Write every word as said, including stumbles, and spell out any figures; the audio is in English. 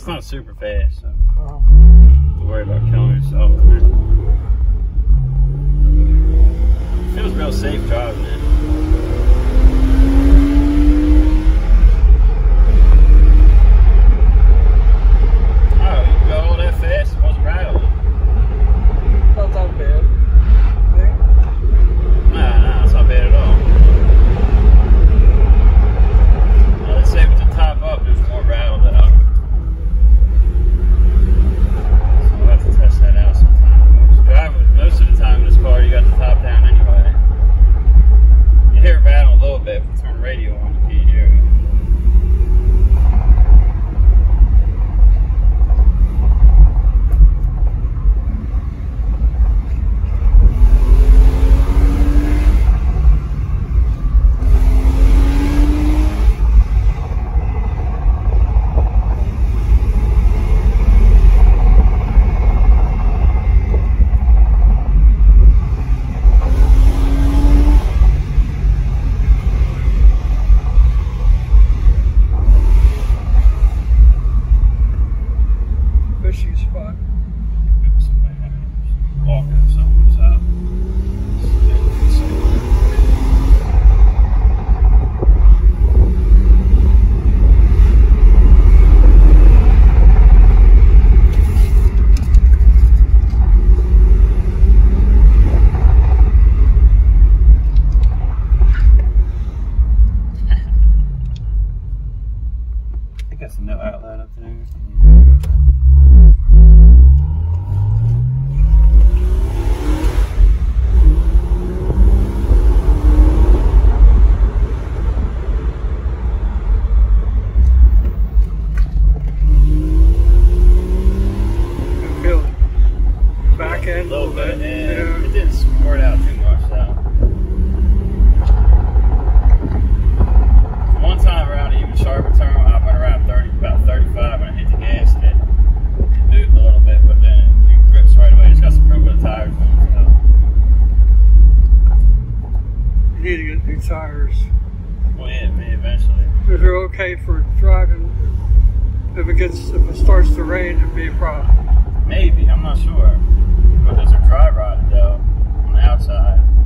it's not super fast, so Uh-huh. don't have to worry about killing yourself with it. It feels real safe driving it. Oh, you can go all that fast, it wasn't rattling. Not that bad. Think? Nah, nah, it's not bad at all. Now, let's say with the top up, there's more rattle out. So we'll have to test that out sometime. Drive, most of the time in this car, you got the top down anyway. You hear it rattle a little bit if you turn the radio on, you can't hear it. Fishing spot. Walking something's out. I think that's a no outlet up there. Back end A little bit, yeah. yeah. It didn't squirt out too much though. One time around even sharper turn, I went around thirty, about thirty-five when I hit the gas, and it, it moved a little bit, but then it grips right away. It's got some pretty good tires on it. So. You need to get new tires. Well, yeah, me eventually. Because they're okay for driving. If it gets, if it starts to rain, it'd be a problem. Maybe, I'm not sure. But those are dry rotted though on the outside.